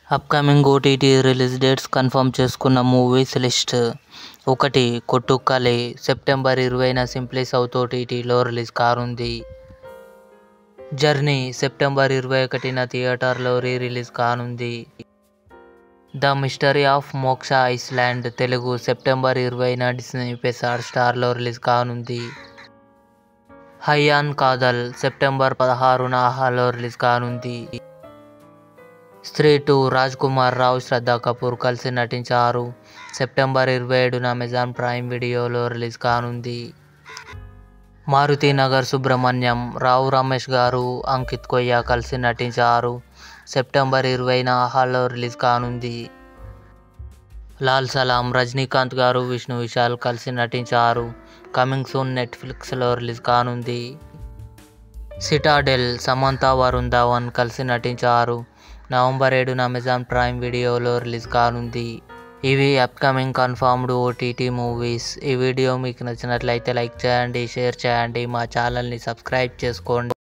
Upcoming OTT release dates confirm చేసుకున్న movies list. 1. Kottukkaali September 20న simply south ఓటీటీలో release కానుంది. జర్నీ సెప్టెంబర్ 21న థియేటర్లో రిలీజ్ కానుంది. The mystery of Moksha island Telugu September 20న డిస్నీ ప్లస్ హాట్‌స్టార్లో రిలీజ్ కానుంది. హై ఆన్ కాదల్ సెప్టెంబర్ 16న ఆహాలో రిలీజ్ కానుంది. స్త్రీ 2 రాజ్ కుమార్ రావు, శ్రద్ధా కపూర్ కలిసి నటించారు. సెప్టెంబర్ 27న అమెజాన్ ప్రైమ్ వీడియోలో రిలీజ్ కానుంది. మారుతి నగర్ సుబ్రహ్మణ్యం, రావు రమేష్ గారు, అంకిత్ కొయ్య కలిసి నటించారు. సెప్టెంబర్ 20న ఆహాలో రిలీజ్ కానుంది. లాల్ సలాం రజనీకాంత్ గారు, విష్ణు విశాల్ కలిసి నటించారు. కమింగ్ సూన్ నెట్ఫ్లిక్స్లో రిలీజ్ కానుంది. సిటాడెల్ సమంత, వరుణ్ ధవన్ కలిసి నటించారు. నవంబర్ 7న అమెజాన్ ప్రైమ్ వీడియోలో రిలీజ్ కానుంది. ఇవి అప్కమింగ్ కన్ఫర్మ్డ్ ఓటీటీ మూవీస్. ఈ వీడియో మీకు నచ్చినట్లయితే లైక్ చేయండి, షేర్ చేయండి, మా ఛానల్ని సబ్స్క్రైబ్ చేసుకోండి.